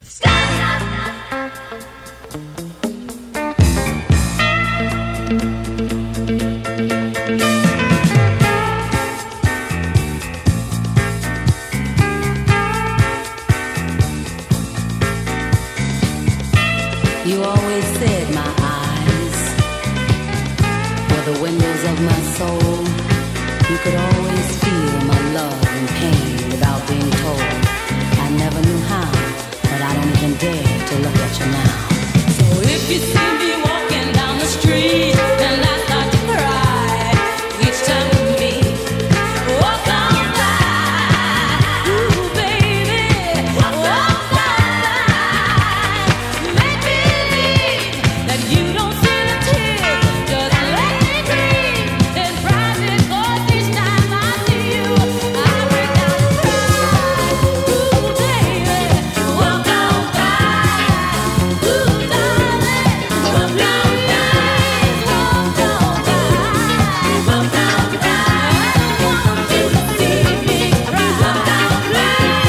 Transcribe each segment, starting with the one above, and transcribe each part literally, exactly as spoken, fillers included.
You always said my eyes were the windows of my soul. You could always feel my love and pain without being told. I never knew how, but I don't even dare to look at you now. So if you see me walking down the street and I start to cry each time we meet, walk on by, ooh baby, walk on by. Make me believe that you don't see the tears, just let me breathe in private. 'Cause each time I see you, I break down and cry. Ooh baby, walk on by. Ooh darling, walk on by, walk on by, walk on by. I don't want you to see me cry. Walk on by,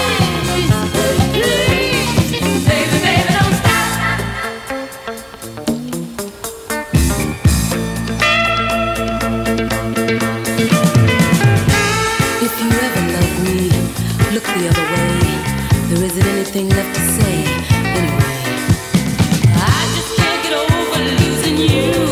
please, baby, baby, don't stop. If you ever love me, look the other way. There isn't anything left to say anyway. I just can't get over losing you.